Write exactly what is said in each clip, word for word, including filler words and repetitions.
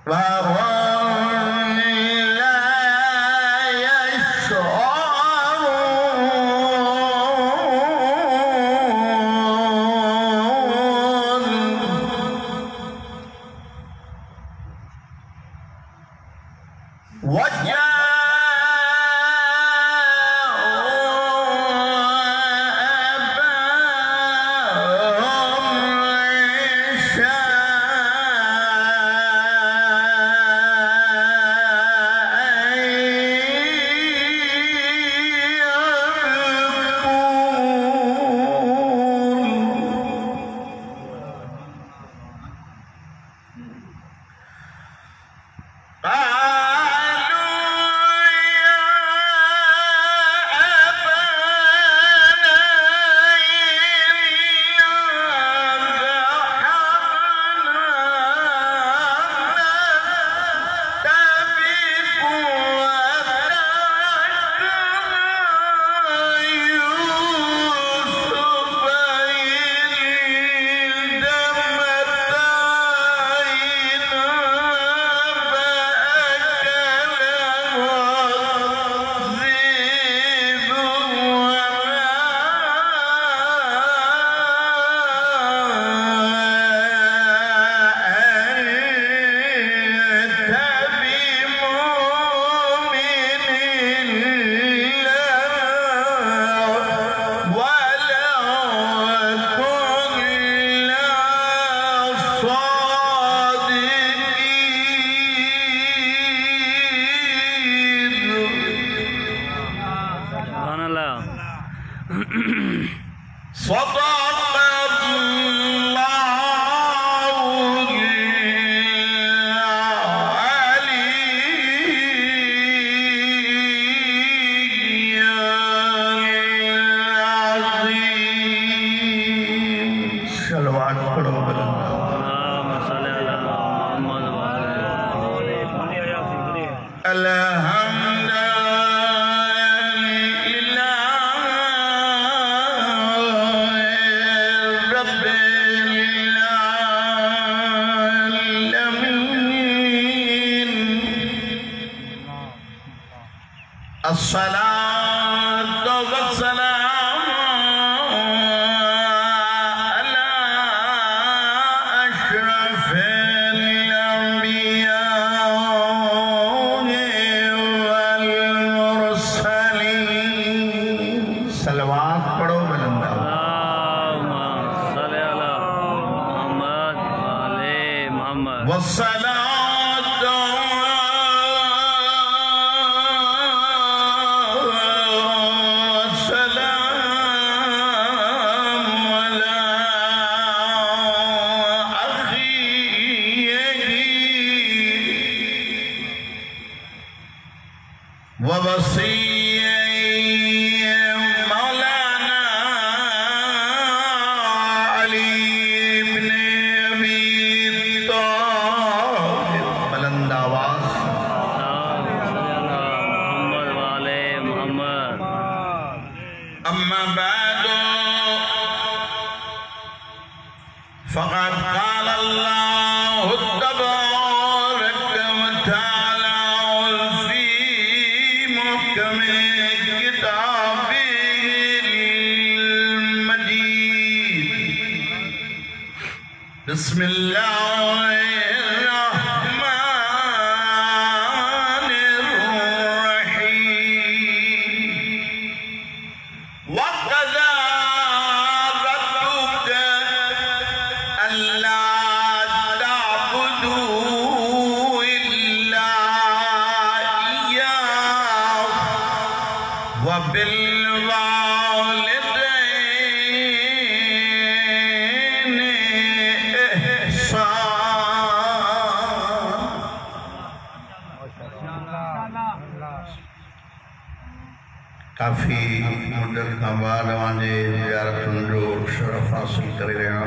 काफ़ी मुद्दत खां बाद अवांजे ज़ियारतुनि जो शरफ़ हासिल करे रहिया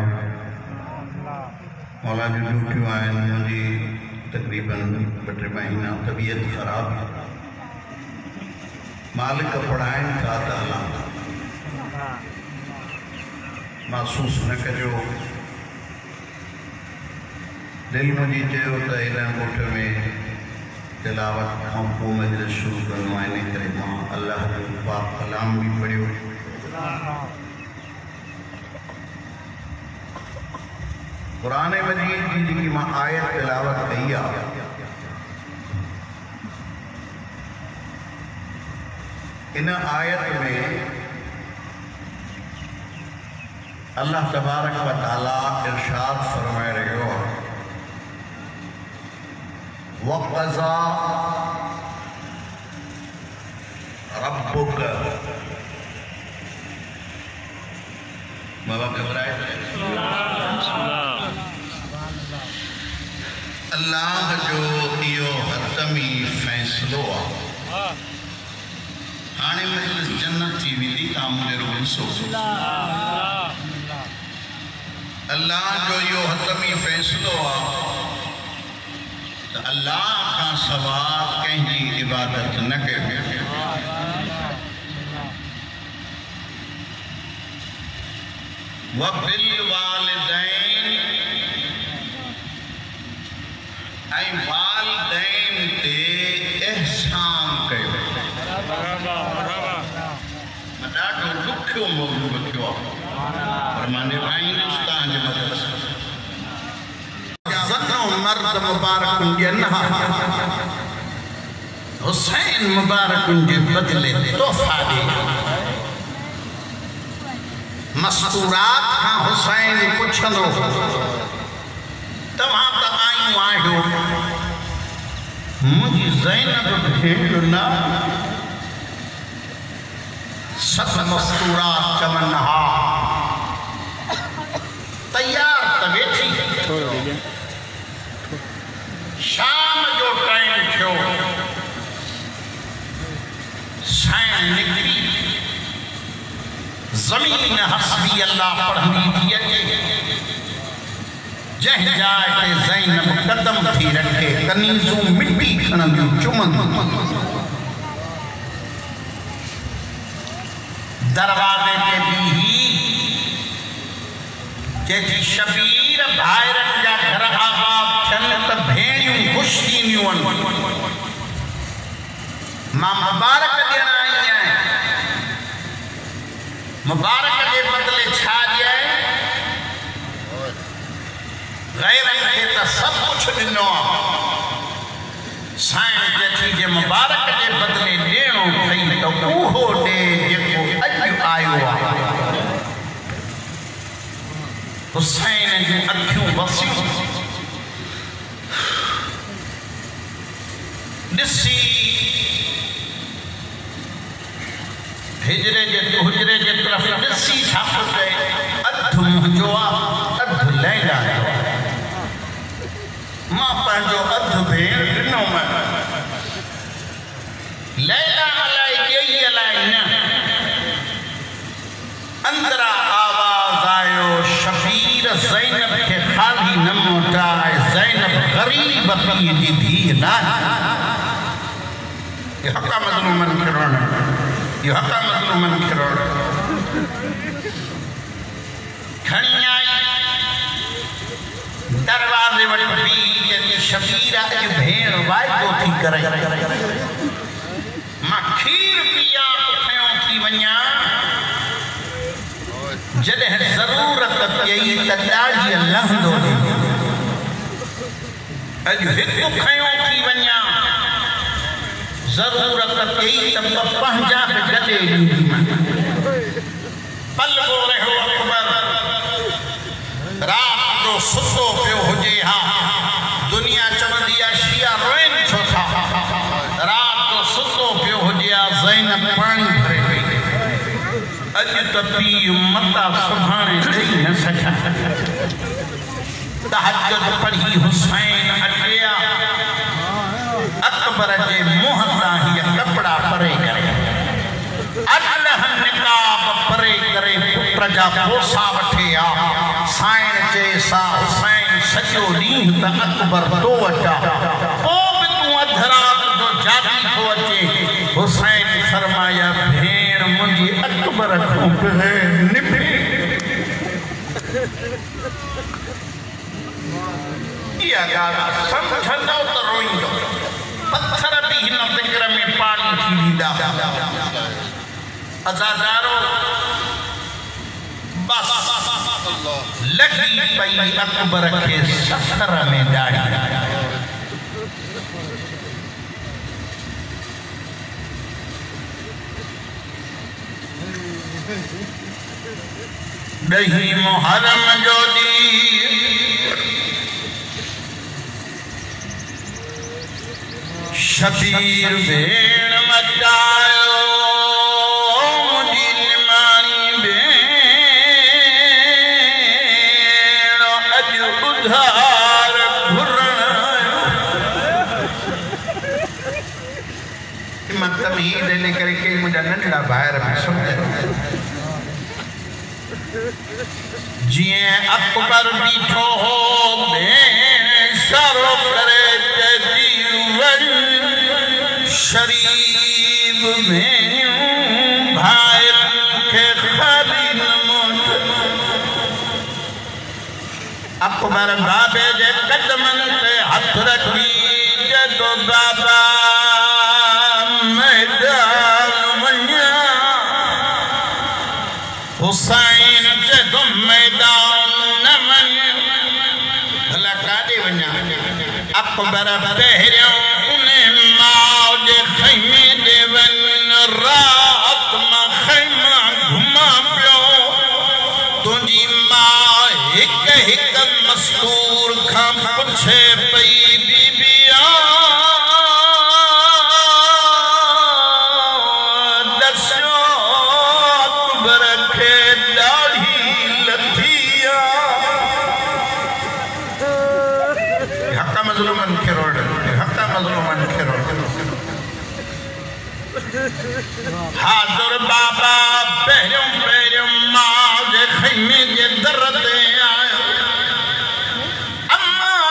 मौला जूं ड्यूटियूं आहिनि मुंहिंजी तक़रीबन ॿ टे महीना तबीयत ख़राब मालिक पढ़ाइनि था त हलां महसूस न कजो दिल मुझी चयो त हिन ॻोठ में तिलावत खां पोइ मजलिस शुरू कंदो आहियां, इन करे मां अल्लाह जो पाक कलाम भी पढ़ियो। कुरान मजीद की जेकी मां आयत तिलावत कई आहे, इन आयत में अल्लाह तबारक व तआला इरशाद फरमाए रहियो आहे, वक़ज़ा रब्बुक, बाबा घबराए, अल्लाह जो इहो हतमी फ़ैसिलो आहे। हाणे मजलिस जन्नत थी वेंदी, तव्हां मुंहिंजे रूह ॾिसो। अल्लाह जो इहो हतमी फ़ैसिलो आहे त अल्लाह खां सवाइ कंहिंजी इबादत न कयो। वबिल वालिदैन, ऐं वालिदैन ते एहसान कयो। ॾाढो ॾुखियो मौजू रखियो आहे, पर मां निभाईंदुसि तव्हांजे मदद सां। मर्द मुबारक हुसैन मुबारक जे बदले तोहफा दे। मस्तूरात खां हुसैन पुछंदो, तव्हां त आयूं आहियो, मुंहिंजी ज़ैनब भेंट न? सत मस्तूरात चवनि हा, तैयार त वेठी। शाम जो टाइम थियो, सैन निकरी, ज़मीन हस्बी अल्लाह पढ़ंदी थी अचे। जंहिं जाइ ते ज़ैनब कदम थी रखे, कनीज़ूं मिट्टी खणंदियूं चुमंदियूं। दरवाज़े ते बीही चेथी, शबीर भाइरनि जा घर आबाद थियनि त भेणियूं ख़ुशि थींदियूं आहिनि। मां मुबारक ॾियण आई आहियां, मुबारक जे बदिले छा ॾियां? गैरनि खे त सभु कुझु ॾिनो आहे। साईं चेथी जे मुबारक जे बदिले ॾियणो अथई त उहो ॾे जेको अॼु आयो आहे। हुसैन जूं अखियूं वसियूं, ॾिसी हिजरे जे हुजरे जे तरफ़ ॾिसी छा थो चए, अधु मुंहिंजो आहे, अधु लैला जो। मां पंहिंजो अधु भेण ॾिनो मां, लैला अलाए ॾेई अलाए न। अंदरा आवाज़ आयो, शबीर ज़ैनब खे ख़ाली न मोटाए, ज़ैनब ग़रीब पीउ जी धीउ न। इहो हक़ मज़लूमनि खे रोअण, इहो हक़ मज़लूमनि खे रोअण। खणी आई, दरवाज़े वटि बीही चई, शबीर अॼु भेण वाइदो थी करे, मां खीर पीआ पुठियों थी वञा, जॾहिं ज़रूरत पई त ॾाढ़ीअ लहंदो ॾे। अॼु हिकु खयों थी वञा, ज़रूरत पई त पंहिंजा बि गॾे ॾींदीमांइ। पलको रहियो अकबर, रात जो सुतो पियो हुजे हा, दुनिया चवंदी आहे शिया रोइनि छो था। रात जो सुतो पियो हुजे हा, ज़ैनब पाणी भरे पई। अॼु त पीउ मता सुभाणे ॾेई न सघां। तहज्जुद पढ़ी हुसैन अटिया, अकबर जे मुंहं तां हीअ कपिड़ा परे करे, अॾलह निकाब परे करे पुट जा बोसा वठे आ। साईं चए सा हुसैन सॼो ॾींहुं त अकबर तो वटा, पोइ बि तूं अधु रात जो जागी थो अचे। हुसैन फरमाया, भेण मुंहिंजी अकबर खां बग़ैर निभे। इहा ॻाल्हि सम्झंदो त रोईंदो पत्थर बि हिन ज़िक्र में पाणी थी ॾींदा अज़ाज़ारो बस लगी पई अकबर के सफर में दाढ़ी दही मुहर्रम जो दी शबीर भेण मचायो तमीज़ देने करे के मुझा नंढड़ा भाइर में समझे जिए अकबर बीठो हो भेण इशारो करे जीवन शरीफ में भाइर के खाली नमोट अकबर बाबे जे कदमन ते हथ रखी जदो बाबा हुसैन जदो मैदान न वञ भला काॾे वञा अकबर पहिरियों उन माउ जे ख़ैमे ते वञ रात मां ख़ैमा घुमा पियो तुंहिंजी माउ हिकु हिकु मस्तूर खां पुछे पई बीबिया हाज़ुर बाबा पहिरियों पहिरियों माउ जे ख़ैमे जे दर ते आयो अम्मा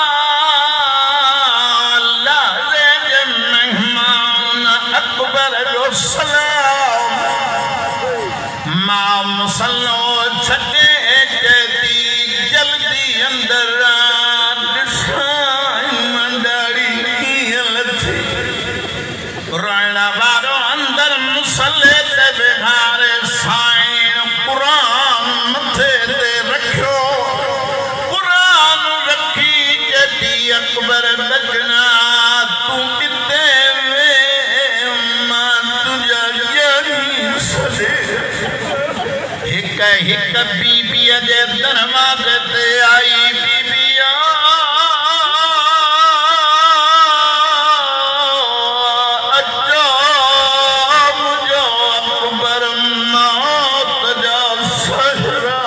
लाज़े जे मेहमान अकबर जो सलाम माउ मुसल्लो छॾे चेती जल्दी अंदर अकबर बचना तू किते वे मां तुझा यारी सदे हिक हिक बीबिया जे दरवाजे ते आई बीबिया अचो मुझो अकबर मौत जा सहरा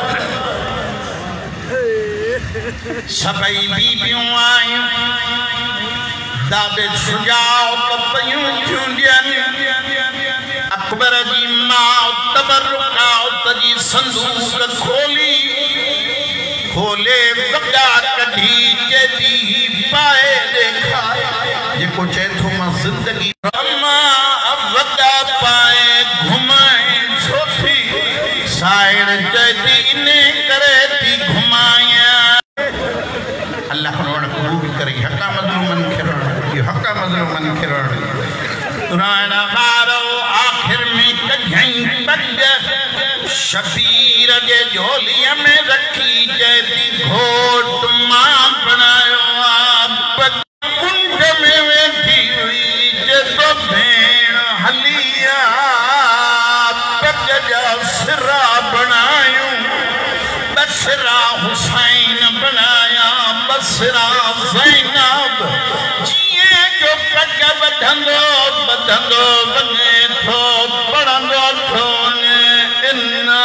सभई बीबियूं आयूं दादे सुजाओ कपयूं चूंडियनि अकबर जी माउ तबरुकात जी संदूक खोली खोले वॻा कढी चेती पाए ॾेखारे जेको चए थो मां ज़िंदगी अम्मा वॻा पाए घुमाए छो थी साइण चेती इन करे थी घुमाया अल्लाह रोड कबूल करे हका मज़लूमन खे रोड ये हका मज़लूमन खे रोड तुराना मारो आखिर में कहीं पग शबीर जे झोलिया में रखी चेती घोट मां बनायो आप कुंड में वेठी हुई जदो भेण हलिया पग जा सिरा बनायूं बसरा हुसैन बनाया बसरा ज़ैनब जिए जो पग बधंदो बधंदो वञे थो पढ़ंदो थो वञे इन्ना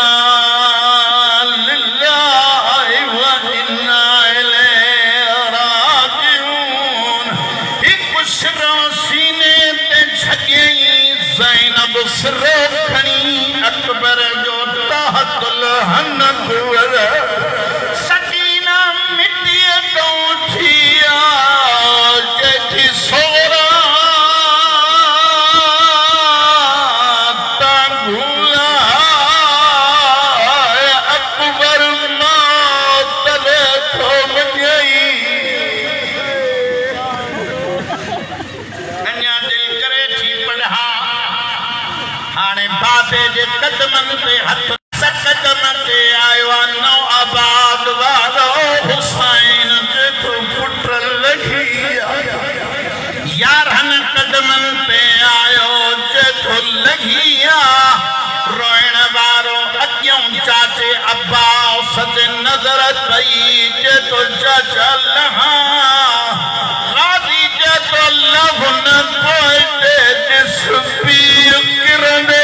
लिल्लाहि व इन्ना इलैहि राजिऊन हिकु सिरो सीने ते छॾियई ज़ैनब सिरो खणी अकबर जो ताहतुल हनक वर सकीना मिटीअ तो थिया जेठी सोरा ता गुला कदमन ते हथ कदमन ते आयो नौ आबाद वारो हुसैन जे तो पुट लगी यारहन कदमन ते आयो जे तो लगिया रोइण वारो अगियों चाचे अब्बास ते नजर पई जे तो चाचा लहा गादी जे तो लभन पोइते जिस पीर किरने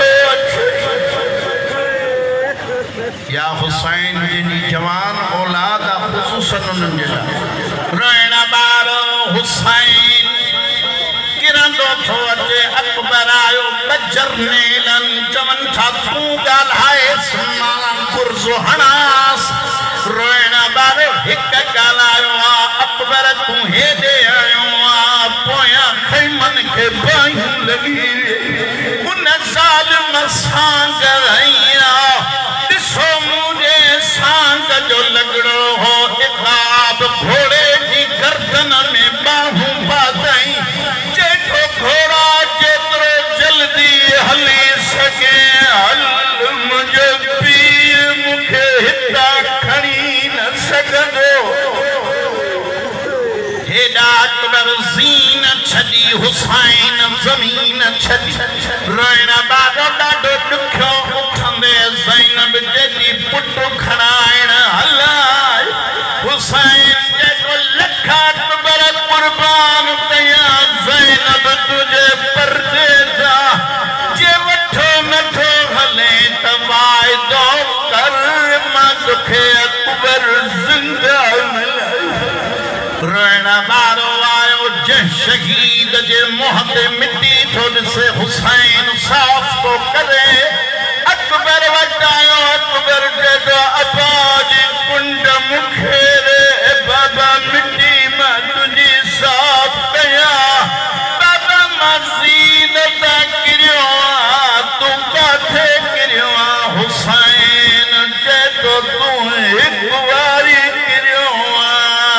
या हुसैन जी जवान औलाद खुसूसन उन्हनि जे लाइ रोइण वारो हुसैन किरंदो थो अचे अकबर आयो बजर नेलन चवन छा तू ॻाल्हाए मां कुर्ज़ो हणास रोइण वारो हिक ॻाल्हायो आ अकबर तू हेॾे आयो आ पोयां खैमन खे बाहियूं लॻी उन ज़ालिम सां ॻाल्हाइया ॾिसो मुंहिंजे सांग जो लॻड़ो हो इक़ाब घोड़े जी गर्दन में बाहूं बाधई जेको घोड़ा जेतिरो जल्दी हली सके हल मुंहिंजो पीउ मूंखे हितां खणी न सघंदो हेॾा अकबर ज़ीन छॾी हुसैन ज़मीन छॾी रोइण वारो ॾाढो ॾुखियो उथंदे ज़ैनब जेकी पुटु खणाइण हलाए हुसैन जेको लख अकबर कुर्बान कया ज़ैनब तुझे पर्दे जा जे वठो नथो हले त वाइदो कर मां तोखे अकबर ज़िंदा रोइण वारो आयो जंहिं शहीद जे मुंहं ते मिटी थो ॾिसे हुसैन साफ़ थो करे अकबर वटि आयो अकबर चयो अबा जी कुंड मूंखे रे बाबा मिटी मां तुंहिंजी साफ़ कया बाबा मां ज़ीनत किरियो आ तूं काथे किरियो आ हुसैन चयो तूं हिकु वारी किरियो आ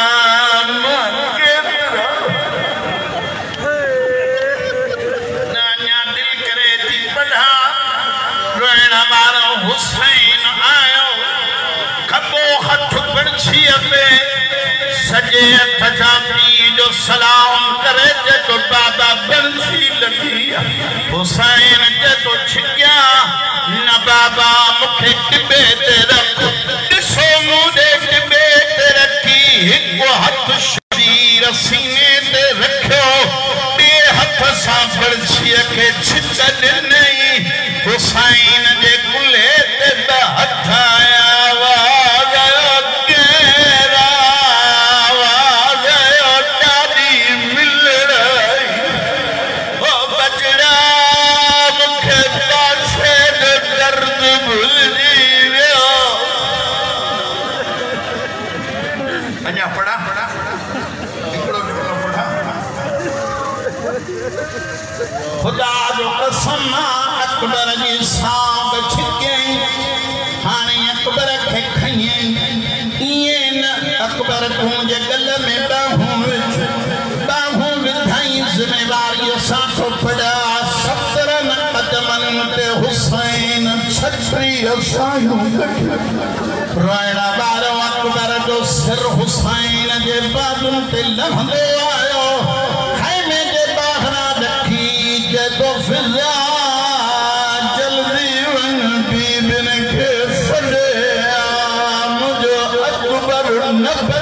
हुसैन आयो खबो हथ बरछीअ पे सजे हथ सां पीउ जो सलाम करे जेको बाबा बरछी लगी हुसैन जे तो छिकिया न बाबा मूंखे टिबे ते रख ॾिसो मुंहिंजे टिबे ते रखी हिकु हथ शरीर सीने ते रखियो ॿिए हथ सां बरछीअ खे छिक ॾिनई हुसैन जे कुल्हे ते त हथ आया आवाज़ आयो केरा आवाज़ आयो ॾाढी मिलण ओ बचड़ा मूंखे पासे जो दर्द भुलिजी वियो अञा पढ़ा हिकिड़ो हिकिड़ो पढ़ा ख़ुदा जो कसम अकबर जी सांग छिकई हाणे अकबर खे खयई इएं न अकबर तुंहिंजे गल में बाहूं विझ बाहूं विधाई ज़िमेवारीअ सां थो पड़ा सतरनि कदमनि ते हुसैन छटीह सायूं रोइण वारो अकबर जो सिर हुसैन जे बाजुनि ते लहंदो आयो खैमे जे ॿाहिरां ॾखी जेको फिज़ा न